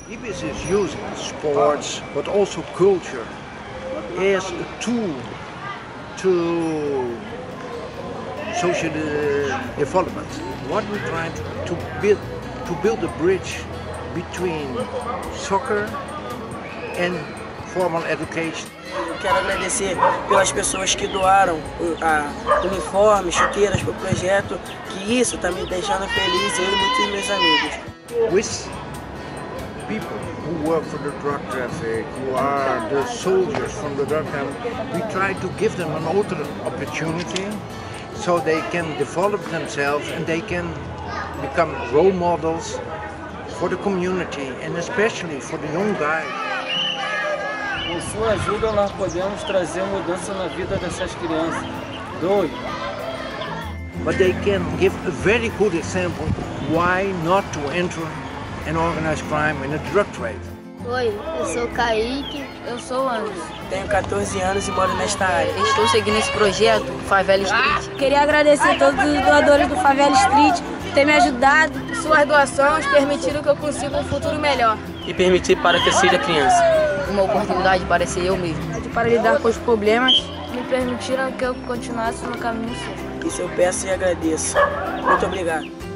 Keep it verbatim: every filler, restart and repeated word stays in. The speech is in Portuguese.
Ibis is using sports, but also culture, as a tool to social development. What we're trying to build, to build a bridge between soccer and formal education. Eu quero agradecer pelas pessoas que doaram a uniformes, chuteiras para o projeto, que isso está me deixando feliz, eu e muitos meus amigos. With people who work for the drug traffic, who are the soldiers from the drug traffic, we try to give them an opportunity so they can develop themselves and they can become role models for the community and especially for the young guys. Com sua ajuda nós podemos trazer mudança na vida dessas crianças. Doe. But they can give a very good example why not to enter an organized crime and a drug trade. Oi, eu sou o Kaique. Eu sou o Anderson. Tenho quatorze anos e moro nesta área. Estou seguindo esse projeto Favela Street. Queria agradecer a todos os doadores do Favela Street por ter me ajudado. Suas doações permitiram que eu consiga um futuro melhor. E permitir para que seja criança. Uma oportunidade para ser eu mesmo. Para lidar com os problemas. Me permitiram que eu continuasse no caminho certo. Isso eu peço e agradeço. Muito obrigado.